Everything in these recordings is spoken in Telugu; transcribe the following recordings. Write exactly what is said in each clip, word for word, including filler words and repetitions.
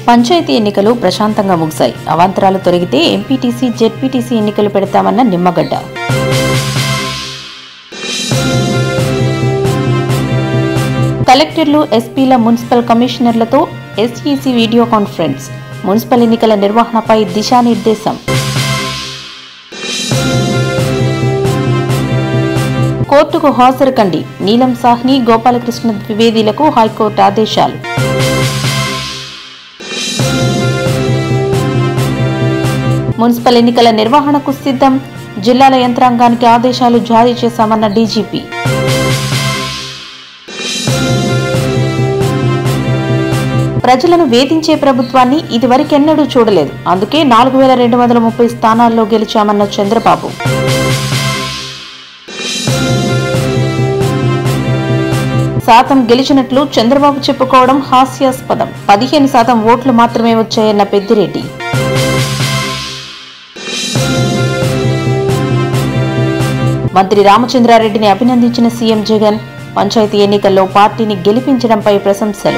పంచాయతీ ఎన్నికలు ప్రశాంతంగా ముగిశాయి. అవాంతరాలు తొలగితే ఎంపీటీసీ, జెడ్పీటీసీ ఎన్నికలు పెడతామన్న నిమ్మగడ్డ. కలెక్టర్లు, ఎస్పీల, మున్సిపల్ కమిషనర్లతో ఎస్ఈసీ వీడియో కాన్ఫరెన్స్. మున్సిపల్ ఎన్నికల నిర్వహణపై దిశానిర్దేశం. కోర్టుకు హాజరు కండి. నీలం సాహ్ని, గోపాలకృష్ణ ద్వివేదీలకు హైకోర్టు ఆదేశాలు. మున్సిపల్ ఎన్నికల నిర్వహణకు సిద్ధం. జిల్లాల యంత్రాంగానికి ఆదేశాలు జారీ చేశామన్న డీజీపీ. ప్రజలను వేధించే ప్రభుత్వాన్ని ఇదివరకెన్నడూ చూడలేదు. అందుకే నాలుగు వేల రెండు వందల ముప్పై స్థానాల్లో గెలిచామన్న చంద్రబాబు. శాతం గెలిచినట్లు చంద్రబాబు చెప్పుకోవడం హాస్యాస్పదం. పదిహేను శాతం ఓట్లు మాత్రమే వచ్చాయన్న పెద్దిరెడ్డి. మంత్రి రామచంద్రారెడ్డిని అభినందించిన సీఎం జగన్. పంచాయతీ ఎన్నికల్లో పార్టీని గెలిపించడంపై ప్రశంసలు.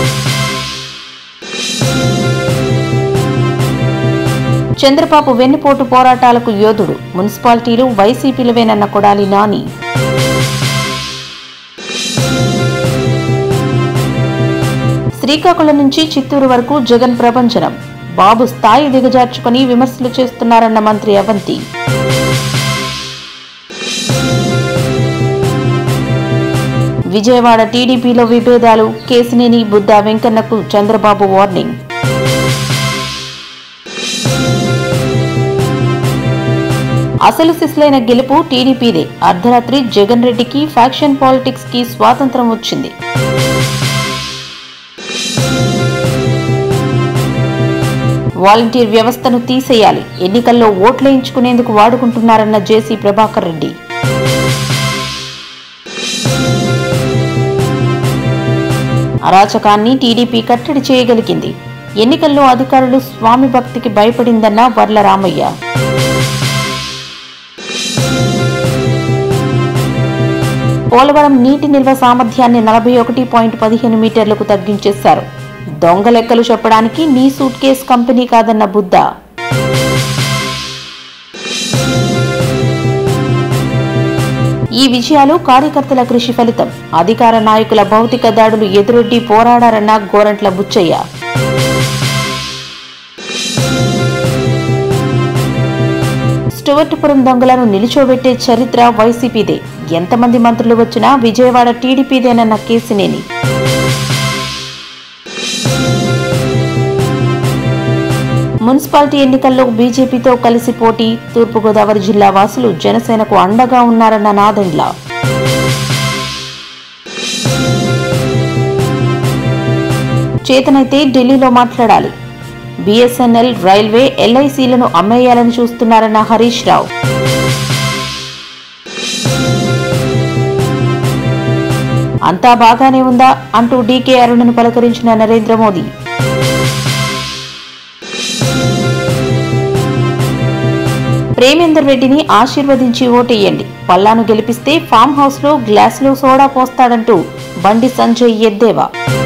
చంద్రబాబు వెన్నుపోటు పోరాటాలకు యోధుడు. మున్సిపాలిటీలు వైసీపీలవేనన్న కొడాలి నాని. శ్రీకాకుళం నుంచి చిత్తూరు వరకు జగన్ ప్రభంజనం. బాబు స్థాయి దిగజార్చుకుని విమర్శలు చేస్తున్నారన్న మంత్రి అవంతి. విజయవాడ టీడీపీలో విభేదాలు. కేసినేని, బుద్ధా వెంకన్నకు చంద్రబాబు వార్నింగ్. అసలు సిస్లైన గెలుపు టీడీపీదే. అర్ధరాత్రి జగన్ రెడ్డికి ఫ్యాక్షన్ పాలిటిక్స్ కి స్వాతంత్రం వచ్చింది. వాలంటీర్ వ్యవస్థను తీసేయాలి. ఎన్నికల్లో ఓట్లేయించుకునేందుకు వాడుకుంటున్నారన్న జేసీ ప్రభాకర్ రెడ్డి. అరాచకాన్ని టీడీపీ కట్టడి చేయగలిగింది. ఎన్నికల్లో అధికారులు స్వామి భక్తికి భయపడిందన్న వర్ల రామయ్య. పోలవరం నీటి నిల్వ సామర్థ్యాన్ని నలభై ఒకటి పాయింట్ పదిహేను మీటర్లకు తగ్గించేశారు. దొంగ లెక్కలు చెప్పడానికి నీ సూట్ కేస్ కంపెనీ కాదన్న బుద్ధా. ఈ విజయాలు కార్యకర్తల కృషి ఫలితం. అధికార నాయకుల భౌతిక దాడులు ఎదురొడ్డి పోరాడారన్న గోరంట్ల బుచ్చయ్య. స్టువర్టుపురం దొంగలను నిలిచోబెట్టే చరిత్ర వైసీపీదే. ఎంతమంది మంత్రులు వచ్చినా విజయవాడ టీడీపీదేనన్న కేసినేని. మున్సిపాలిటీ ఎన్నికల్లో బీజేపీతో కలిసి పోటీ. తూర్పుగోదావరి జిల్లా వాసులు జనసేనకు అండగా ఉన్నారన్న నాదెండ్ల. చేతనైతే ఢిల్లీలో మాట్లాడాలి. బీఎస్ఎన్ఎల్, రైల్వే, ఎల్ఐసీలను అమ్మేయాలని చూస్తున్నారన్న హరీష్ రావు. అంతా బాగానే ఉందా అంటూ డీకే అరుణ్ను పలకరించిన నరేంద్ర మోదీ. ప్రేమేందర్ రెడ్డిని ఆశీర్వదించి ఓటేయండి. పల్లాను గెలిపిస్తే ఫామ్ హౌస్ లో గ్లాసులో సోడా పోస్తాడంటూ బండి సంజయ్ ఎద్దేవా.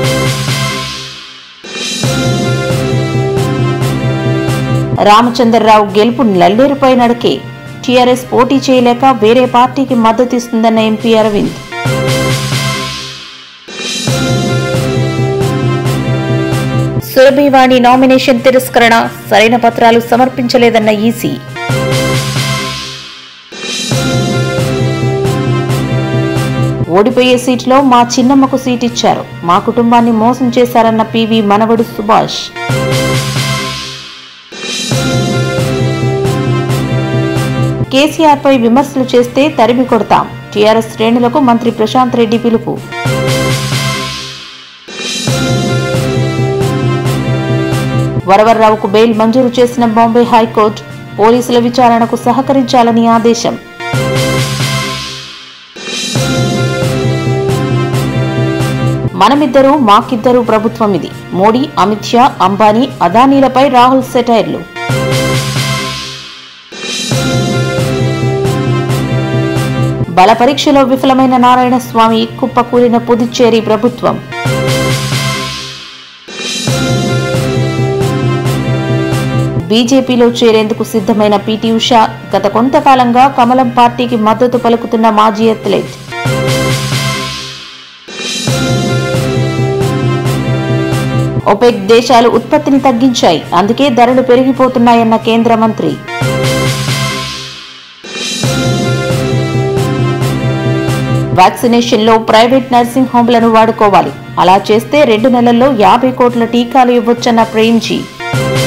రామచంద్రరావు గెలుపు నల్లేరుపై నడకే. టీఆర్ఎస్ పోటీ చేయలేక వేరే పార్టీకి మద్దతిస్తుందన్న ఎంపీ అరవింద్. సురభివాణి నామినేషన్ తిరస్కరణ. సరైన పత్రాలు సమర్పించలేదన్న ఈసీ. ఓడిపోయే సీట్లో మా చిన్నమ్మకు సీట్ ఇచ్చారు. మా కుటుంబాన్ని మోసం చేశారన్న పీవీ మనవడు సుభాష్. కేసీఆర్ పై విమర్శలు చేస్తే తరిమి కొడతాం. టీఆర్ఎస్ శ్రేణులకు మంత్రి ప్రశాంత్ రెడ్డి పిలుపు. వరవర్రావుకు బెయిల్ మంజూరు చేసిన బాంబే హైకోర్టు. పోలీసుల విచారణకు సహకరించాలని ఆదేశం. మనమిద్దరూ మాకిద్దరూ ప్రభుత్వం ఇది. మోడీ, అమిత్ షా, అంబానీ, అదానీలపై రాహుల్ సెటైర్లు. బల పరీక్షలో విఫలమైన నారాయణ స్వామి. కుప్పకూలిన పుదుచ్చేరి ప్రభుత్వం. బీజేపీలో చేరేందుకు సిద్ధమైన పీటీ ఉషా గత కొంతకాలంగా కమలం పార్టీకి మద్దతు పలుకుతున్న మాజీ అథ్లెట్. ఒపెక్ దేశాలు ఉత్పత్తిని తగ్గించాయి, అందుకే ధరలు పెరిగిపోతున్నాయన్న కేంద్ర మంత్రి. వ్యాక్సినేషన్లో ప్రైవేట్ నర్సింగ్ హోంలను వాడుకోవాలి, అలా చేస్తే రెండు నెలల్లో యాభై కోట్ల టీకాలు ఇవ్వొచ్చన్న ప్రేమ్జీ.